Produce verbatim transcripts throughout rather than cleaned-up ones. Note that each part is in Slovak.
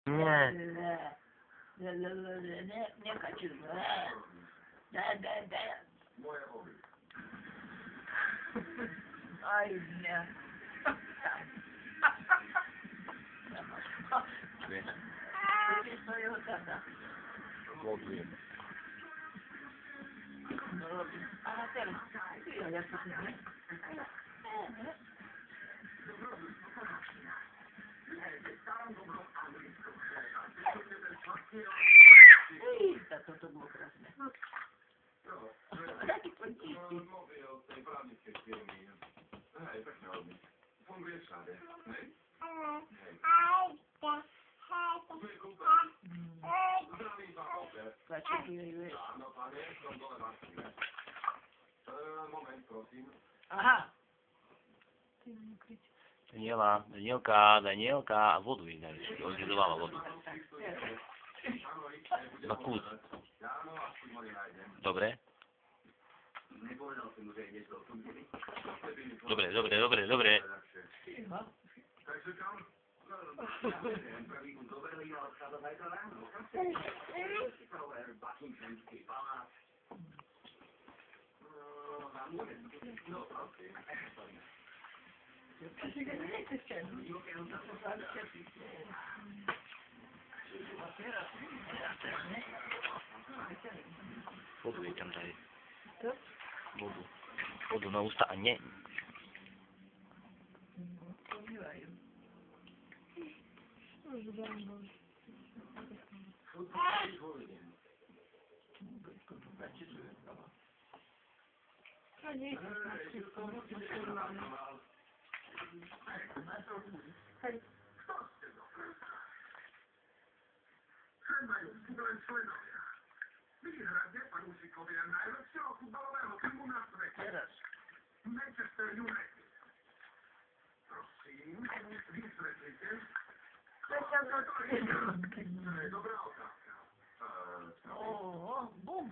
Nie. Nie, nie, nie хочу. Да, да, да. Ай, не. Ты своего тата. Ląduję. A teraz, ja jak to nie? To to było krasne. Taki ponciski. Aha. Daniela, Danielka, Danielka, a vodu jej dali, odjedovala vodu. Na kús. Dobre? Dobre, dobre, dobre, dobre. Vodu jej tam dali. Vodu. Vodu na ústa a nie. Teraz. Manchester United. Prosím, vysvetlite. Dobrá otázka. O, bum.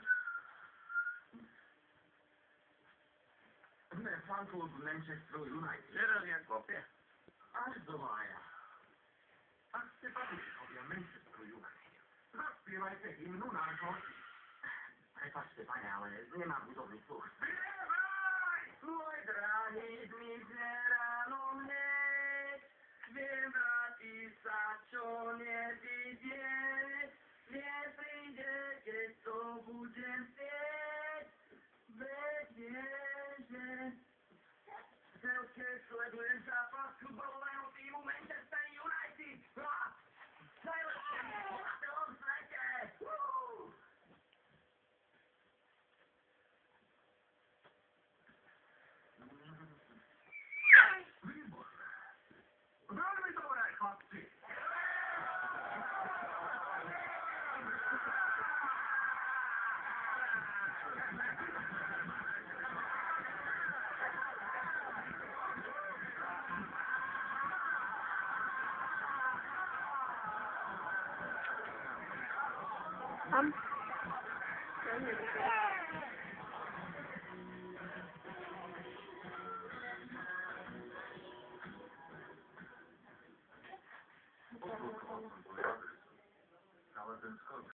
Ne, fanklub Manchester United. Teraz jak kopie. Až do mája. Ak ste fanúšikovia Manchester United, zaspievajte hymnu nášho... Prepačte, pane, ale nemám hudobný sluch. Spievaj! Môj drahý, zmizne ráno hneď, viem vrátiť sa, čo nevidieť, nepríde, keď to budem chcieť, veď viem, že celke sledujem zápas futbalového týmu Manchester United. Najlepšie na celom svete! Veľmi dobré, chlapci. Tam. Ale ten skok